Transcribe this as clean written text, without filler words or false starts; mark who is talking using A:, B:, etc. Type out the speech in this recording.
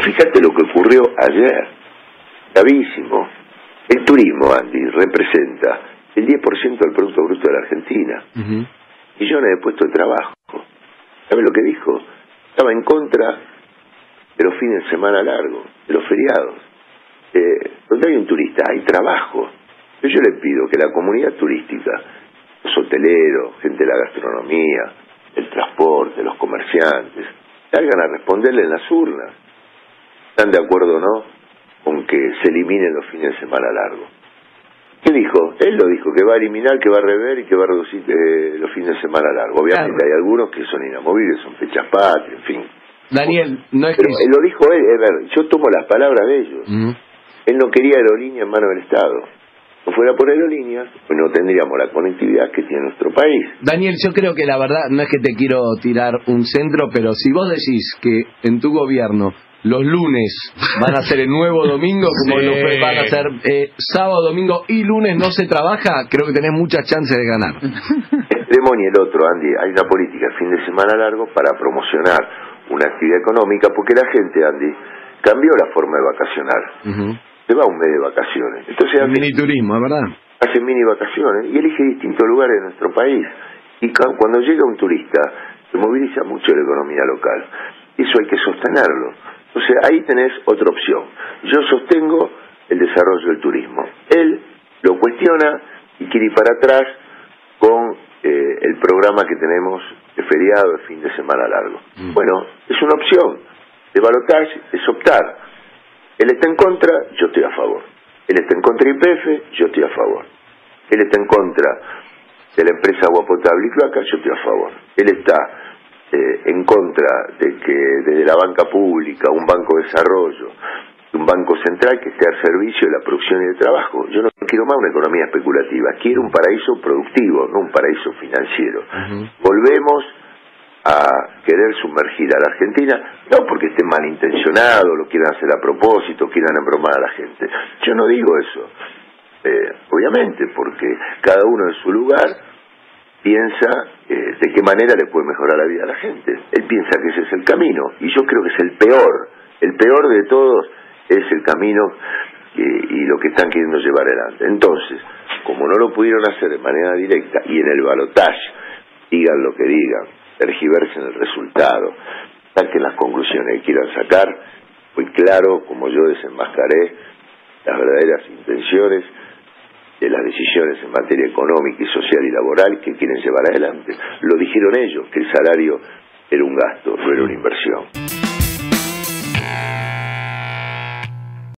A: fíjate lo que ocurrió ayer, gravísimo. El turismo, Andy, representa el 10% del Producto Bruto de la Argentina. Millones de puestos de trabajo. ¿Sabes lo que dijo? Estaba en contra de los fines de semana largos, de los feriados. Donde hay un turista, hay trabajo. Yo le pido que la comunidad turística, los hoteleros, gente de la gastronomía, el transporte, los comerciantes, salgan a responderle en las urnas. ¿Están de acuerdo o no con que se eliminen los fines de semana largos? ¿Qué dijo? Él lo dijo, que va a eliminar, que va a rever y que va a reducir los fines de semana largos. Obviamente claro, hay algunos que son inamovibles, son fechas patrias, en fin.
B: Daniel, no es
A: pero
B: que...
A: lo dijo él, ver, yo tomo las palabras de ellos. Él no quería aerolínea en manos del Estado. Si fuera por aerolíneas, pues no tendríamos la conectividad que tiene nuestro país.
B: Daniel, yo creo que la verdad, no es que te quiero tirar un centro, pero si vos decís que en tu gobierno los lunes van a ser el nuevo domingo, como sí, van a ser sábado, domingo y lunes no se trabaja, creo que tenés muchas chances de ganar.
A: Extremo y el otro, Andy, hay una política de fin de semana largo para promocionar una actividad económica, porque la gente, Andy, cambió la forma de vacacionar. Se va un mes de vacaciones. Entonces
B: mini turismo, ¿verdad?
A: Hace mini vacaciones y elige distintos lugares de nuestro país. Y cuando llega un turista, se moviliza mucho la economía local. Eso hay que sostenerlo. Entonces ahí tenés otra opción. Yo sostengo el desarrollo del turismo. Él lo cuestiona y quiere ir para atrás con el programa que tenemos de feriado, de fin de semana largo. Bueno, es una opción. De balotaje es optar. Él está en contra, yo estoy a favor. Él está en contra de YPF, yo estoy a favor. Él está en contra de la empresa Agua Potable y Cloaca, yo estoy a favor. Él está en contra de que desde la banca pública, un banco de desarrollo, un banco central que esté al servicio de la producción y del trabajo. Yo no quiero más una economía especulativa, quiero un paraíso productivo, no un paraíso financiero. Volvemos a querer sumergir a la Argentina, no porque estén malintencionados, lo quieran hacer a propósito, quieran embromar a la gente. Yo no digo eso, obviamente, porque cada uno en su lugar piensa de qué manera le puede mejorar la vida a la gente. Él piensa que ese es el camino, y yo creo que es el peor de todos es el camino y lo que están queriendo llevar adelante. Entonces, como no lo pudieron hacer de manera directa, y en el balotaje, digan lo que digan, tergiversen el resultado, saquen las conclusiones que quieran sacar, muy claro, como yo desenmascaré las verdaderas intenciones de las decisiones en materia económica y social y laboral que quieren llevar adelante. Lo dijeron ellos, que el salario era un gasto, no era una inversión.